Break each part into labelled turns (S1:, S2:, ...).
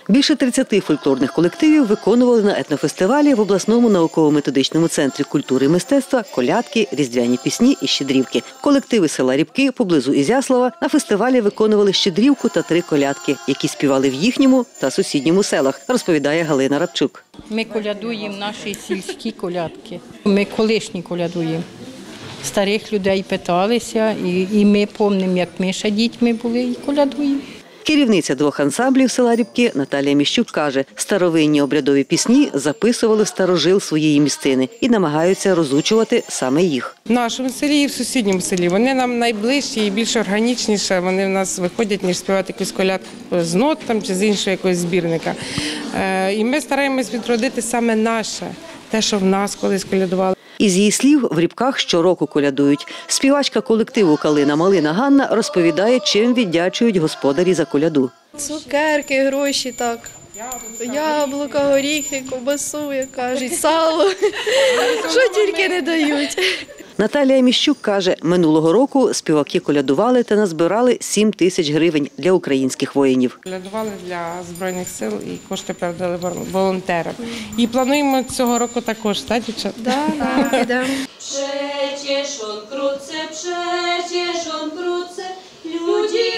S1: Більше 30 фольклорних колективів виконували на етнофестивалі в обласному науково-методичному центрі культури і мистецтва колядки, різдвяні пісні і щедрівки. Колективи села Рібки поблизу Ізяслава на фестивалі виконували щедрівку та 3 колядки, які співали в їхньому та сусідньому селах, розповідає Галина Рабчук.
S2: Ми колядуємо наші сільські колядки. Ми колишні колядуємо. Старих людей питалися, і ми пам'ятаємо, як ми ще дітьми були і колядуємо.
S1: Керівниця 2 ансамблів села Рібки Наталія Міщук каже, старовинні обрядові пісні записували в старожил своєї місцини і намагаються розучувати саме їх.
S3: В нашому селі і в сусідньому селі. Вони нам найближчі і більш органічніше. Вони в нас виходять, ніж співати якусь колядку з нот там, чи з іншого якогось збірника. І ми стараємось відродити саме наше, те, що в нас колись колядували.
S1: Із її слів, в Рібках щороку колядують. Співачка колективу «Калина Малина» Ганна розповідає, чим віддячують господарі за коляду.
S4: Цукерки, гроші, так. Яблука, горіхи, ковбасу, як кажуть, сало. Що тільки не дають.
S1: Наталія Міщук каже, минулого року співаки колядували та назбирали 7 тисяч гривень для українських воїнів.
S3: Колядували для Збройних сил і кошти передали волонтерам. І плануємо цього року також, так, дівчата?
S4: Так, підемо.
S5: Przecież on wkrótce ludzi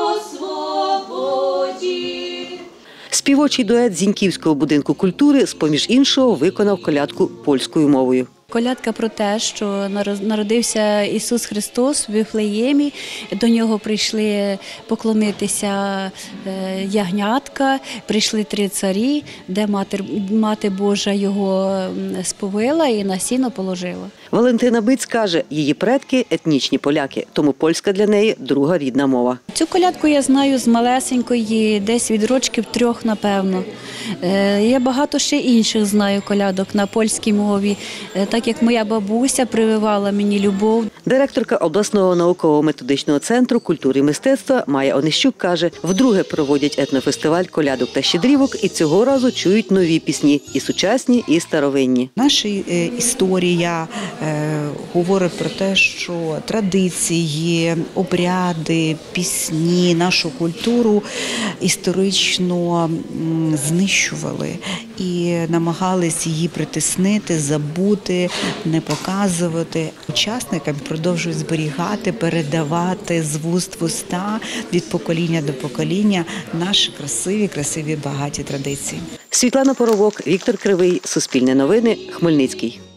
S5: oswobodzi.
S1: Співочий дует Зіньківського будинку культури, з-поміж іншого, виконав колядку польською мовою.
S6: Колядка про те, що народився Ісус Христос в Вифлеємі, до нього прийшли поклонитися ягнятка, прийшли 3 царі, де Мати Божа його сповила і на сіно положила.
S1: Валентина Биць каже, її предки – етнічні поляки, тому польська для неї – друга рідна мова.
S6: Цю колядку я знаю з малесенької, десь від рочків 3, напевно. Я багато ще інших знаю колядок на польській мові, так як моя бабуся прививала мені любов.
S1: Директорка обласного науково-методичного центру культури і мистецтва Майя Онищук каже, вдруге проводять етнофестиваль колядок та щедрівок і цього разу чують нові пісні – і сучасні, і старовинні.
S7: Наша історія говорить про те, що традиції, обряди, пісні, нашу культуру історично знищували і намагались її притиснити, забути, не показувати. Учасникам продовжують зберігати, передавати з вуст в уста, від покоління до покоління наші красиві, багаті традиції.
S1: Світлана Поровок, Віктор Кривий, Суспільне новини, Хмельницький.